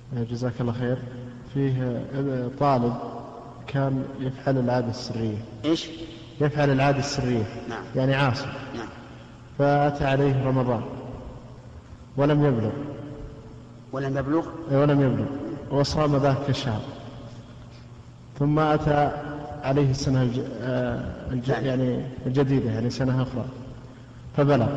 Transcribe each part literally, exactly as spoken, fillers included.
جزاك الله خير. فيه طالب كان يفعل العادة السرية. إيش؟ يفعل العادة السرية. نعم. يعني عاصي. نعم. فأتى عليه رمضان ولم يبلغ. ولم يبلغ؟ ولم يبلغ وصام ذاك الشهر، ثم أتى عليه السنة الج... الج... يعني الجديدة، يعني سنة أخرى، فبلغ،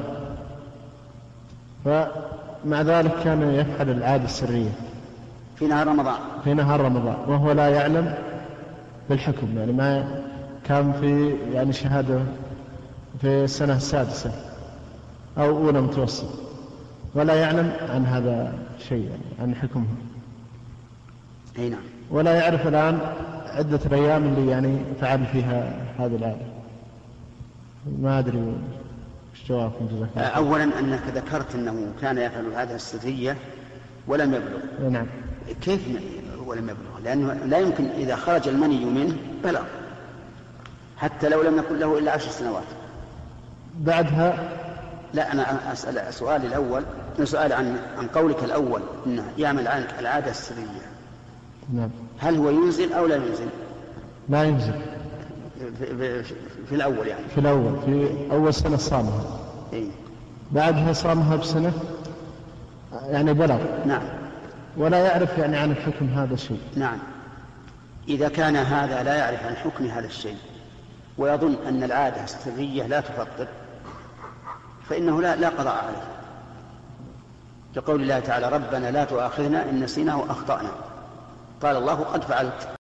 فمع ذلك كان يفعل العادة السرية في نهار رمضان. في نهار رمضان وهو لا يعلم بالحكم، يعني ما كان في يعني شهادة في السنة السادسة أو أولى متوسط، ولا يعلم عن هذا شيء، يعني عن حكمه. أي نعم. ولا يعرف الآن عدة الأيام اللي يعني فعل فيها هذه العادة. ما أدري وش جوابكم جزاك الله. أولا أنك ذكرت أنه كان يفعل العادة السرية ولم يبلغ. نعم. كيف ولم يبلغ؟ لأنه لا يمكن إذا خرج المني منه بلغ، حتى لو لم يكن له إلا عشر سنوات. بعدها لا، أنا أسأل سؤالي الأول سؤال عن عن قولك الأول أنه يعمل العادة السرية. نعم. هل هو ينزل أو لا ينزل؟ لا ينزل. في, في, في الأول يعني. في الأول، في أول سنة صامها. إيه؟ بعدها صامها بسنة، يعني بلغ. نعم. ولا يعرف يعني عن الحكم هذا الشيء. نعم. إذا كان هذا لا يعرف عن حكم هذا الشيء ويظن أن العادة السرية لا تفطر، فإنه لا, لا قضاء عليه، لقول الله تعالى: ربنا لا تؤاخذنا إن نسينا وأخطأنا. قال الله: قد فعلت.